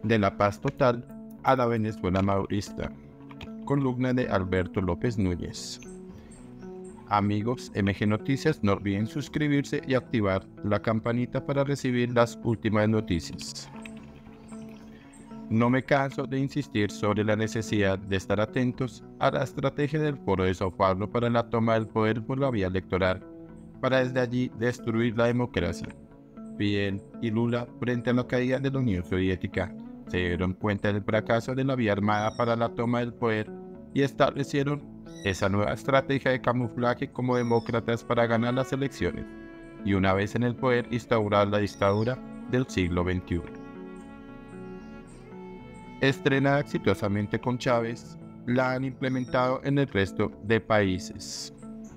De la paz total a la Venezuela madurista. Columna de Alberto López Núñez. Amigos, MG Noticias, no olviden suscribirse y activar la campanita para recibir las últimas noticias. No me canso de insistir sobre la necesidad de estar atentos a la estrategia del Foro de Sao Paulo para la toma del poder por la vía electoral, para desde allí destruir la democracia. Fidel y Lula, frente a la caída de la Unión Soviética, se dieron cuenta del fracaso de la vía armada para la toma del poder y establecieron esa nueva estrategia de camuflaje como demócratas para ganar las elecciones y una vez en el poder instaurar la dictadura del siglo XXI. Estrenada exitosamente con Chávez, la han implementado en el resto de países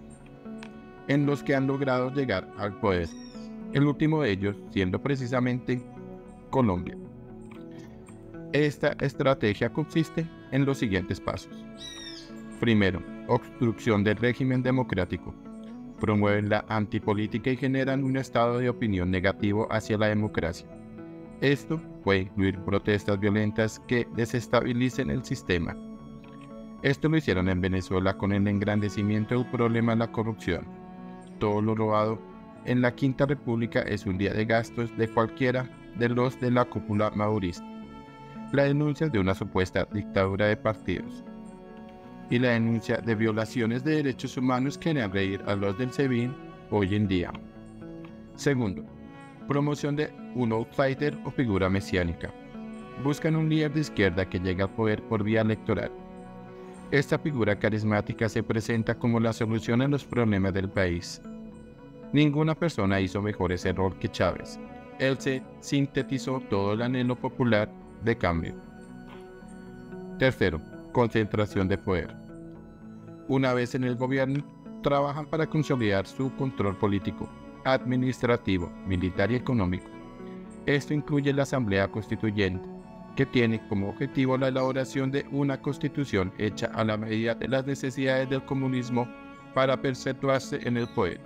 en los que han logrado llegar al poder, el último de ellos siendo precisamente Colombia. Esta estrategia consiste en los siguientes pasos. Primero, obstrucción del régimen democrático. Promueven la antipolítica y generan un estado de opinión negativo hacia la democracia. Esto puede incluir protestas violentas que desestabilicen el sistema. Esto lo hicieron en Venezuela con el engrandecimiento del problema de la corrupción. Todo lo robado en la Quinta República es un día de gastos de cualquiera de los de la cúpula madurista. La denuncia de una supuesta dictadura de partidos y la denuncia de violaciones de derechos humanos que harán reír a los del SEBIN hoy en día. Segundo, promoción de un outsider o figura mesiánica. Buscan un líder de izquierda que llegue al poder por vía electoral. Esta figura carismática se presenta como la solución a los problemas del país. Ninguna persona hizo mejor ese rol que Chávez. Él se sintetizó todo el anhelo popular de cambio. Tercero, concentración de poder. Una vez en el gobierno, trabajan para consolidar su control político, administrativo, militar y económico. Esto incluye la Asamblea Constituyente, que tiene como objetivo la elaboración de una constitución hecha a la medida de las necesidades del comunismo para perpetuarse en el poder,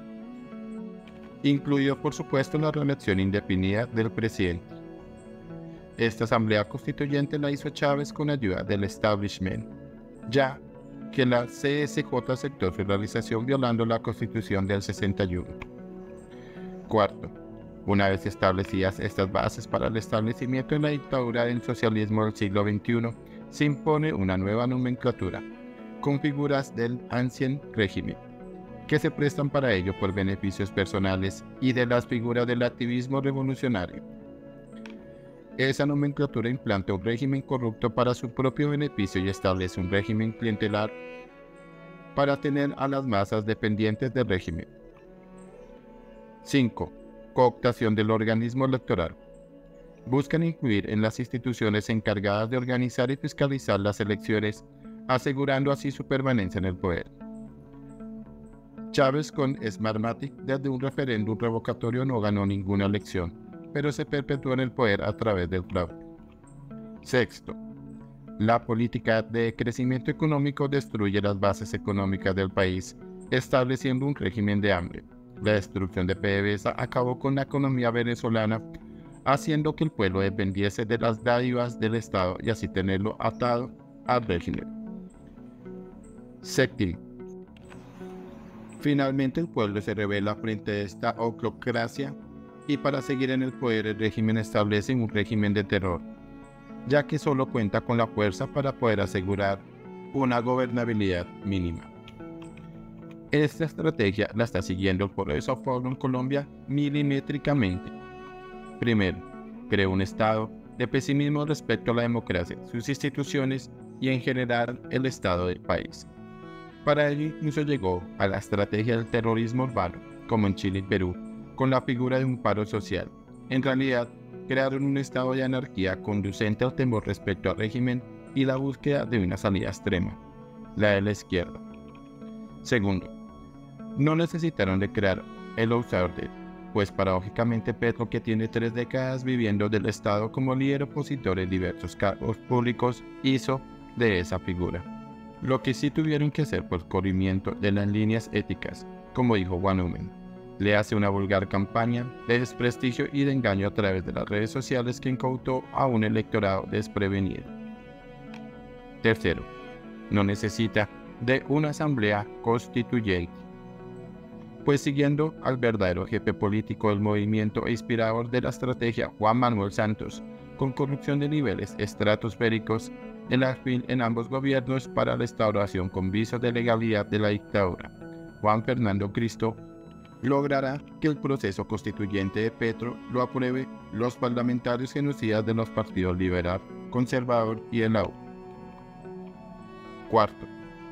incluido por supuesto la reelección indefinida del presidente. Esta Asamblea Constituyente la hizo Chávez con ayuda del establishment, ya que la CSJ aceptó su realización violando la Constitución del 61. Cuarto, una vez establecidas estas bases para el establecimiento de la dictadura del socialismo del siglo XXI, se impone una nueva nomenclatura, con figuras del ancien régimen, que se prestan para ello por beneficios personales y de las figuras del activismo revolucionario. Esa nomenclatura implanta un régimen corrupto para su propio beneficio y establece un régimen clientelar para tener a las masas dependientes del régimen. 5. Cooptación del organismo electoral. Buscan incluir en las instituciones encargadas de organizar y fiscalizar las elecciones, asegurando así su permanencia en el poder. Chávez con Smartmatic desde un referéndum revocatorio no ganó ninguna elección, pero se perpetuó en el poder a través del fraude. Sexto, la política de crecimiento económico destruye las bases económicas del país, estableciendo un régimen de hambre. La destrucción de PDVSA acabó con la economía venezolana, haciendo que el pueblo dependiese de las dádivas del Estado y así tenerlo atado al régimen. Séptimo, finalmente el pueblo se rebela frente a esta oclocracia y para seguir en el poder el régimen establece un régimen de terror, ya que solo cuenta con la fuerza para poder asegurar una gobernabilidad mínima. Esta estrategia la está siguiendo el Foro de Sao Paulo en Colombia milimétricamente. Primero, creó un estado de pesimismo respecto a la democracia, sus instituciones y en general el estado del país. Para ello incluso llegó a la estrategia del terrorismo urbano, como en Chile y Perú, con la figura de un paro social. En realidad, crearon un estado de anarquía conducente al temor respecto al régimen y la búsqueda de una salida extrema, la de la izquierda. Segundo, no necesitaron de crear el outsider, pues paradójicamente Petro, que tiene 3 décadas viviendo del Estado como líder opositor en diversos cargos públicos, hizo de esa figura. Lo que sí tuvieron que hacer fue el corrimiento de las líneas éticas, como dijo Juan Humen. le hace una vulgar campaña de desprestigio y de engaño a través de las redes sociales que incautó a un electorado desprevenido. Tercero, no necesita de una asamblea constituyente, pues siguiendo al verdadero jefe político del movimiento e inspirador de la estrategia Juan Manuel Santos, con corrupción de niveles estratosféricos en ambos gobiernos para la restauración con visos de legalidad de la dictadura, Juan Fernando Cristo logrará que el proceso constituyente de Petro lo apruebe los parlamentarios genocidas de los partidos liberal, conservador y de la U. Cuarto,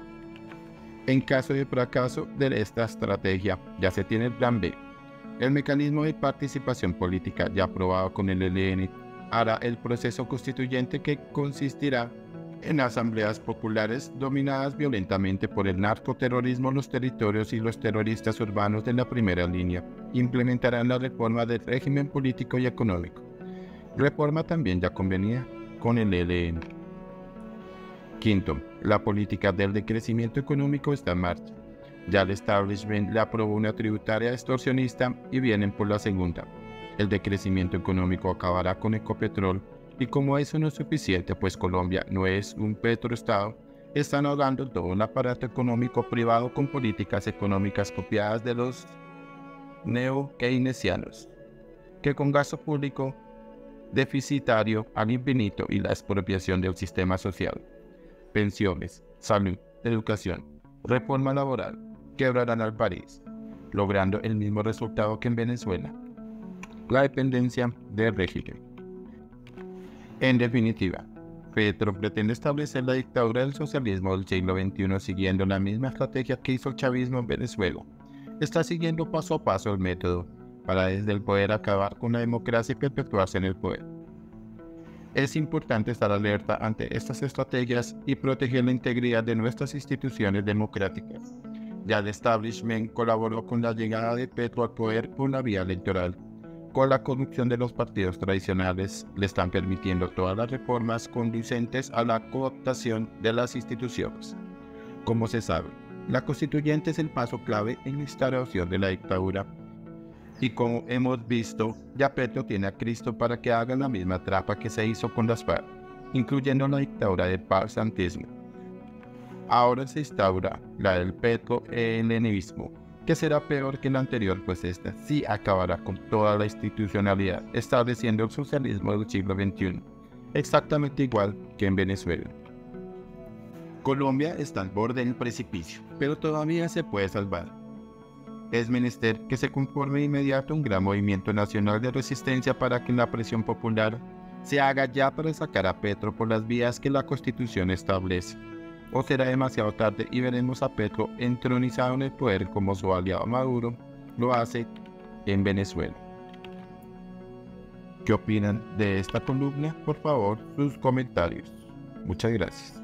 en caso de fracaso de esta estrategia, ya se tiene el plan B. El mecanismo de participación política ya aprobado con el ELN hará el proceso constituyente que consistirá en asambleas populares dominadas violentamente por el narcoterrorismo, los territorios y los terroristas urbanos de la primera línea. Implementarán la reforma del régimen político y económico. Reforma también ya convenida con el ELN. Quinto, la política del decrecimiento económico está en marcha. Ya el establishment le aprobó una tributaria extorsionista y vienen por la segunda. El decrecimiento económico acabará con Ecopetrol y como eso no es suficiente, pues Colombia no es un petroestado, están ahogando todo el aparato económico privado con políticas económicas copiadas de los neo-keynesianos, que con gasto público deficitario al infinito y la expropiación del sistema social, pensiones, salud, educación, reforma laboral, quebrarán al país, logrando el mismo resultado que en Venezuela, la dependencia del régimen. En definitiva, Petro pretende establecer la dictadura del socialismo del siglo XXI siguiendo la misma estrategia que hizo el chavismo en Venezuela. Está siguiendo paso a paso el método para desde el poder acabar con la democracia y perpetuarse en el poder. Es importante estar alerta ante estas estrategias y proteger la integridad de nuestras instituciones democráticas. Ya el establishment colaboró con la llegada de Petro al poder por la vía electoral. Con la corrupción de los partidos tradicionales le están permitiendo todas las reformas conducentes a la cooptación de las instituciones. Como se sabe, la constituyente es el paso clave en la instauración de la dictadura. Y como hemos visto, ya Petro tiene a Cristo para que haga la misma trampa que se hizo con las FARC, incluyendo la dictadura del pasantismo. Ahora se instaura la del petro-elenismo, que será peor que la anterior, pues esta sí acabará con toda la institucionalidad, estableciendo el socialismo del siglo XXI, exactamente igual que en Venezuela. Colombia está al borde del precipicio, pero todavía se puede salvar. Es menester que se conforme de inmediato un gran movimiento nacional de resistencia para que la presión popular se haga ya para sacar a Petro por las vías que la Constitución establece. O será demasiado tarde y veremos a Petro entronizado en el poder como su aliado Maduro lo hace en Venezuela. ¿Qué opinan de esta columna? Por favor, sus comentarios. Muchas gracias.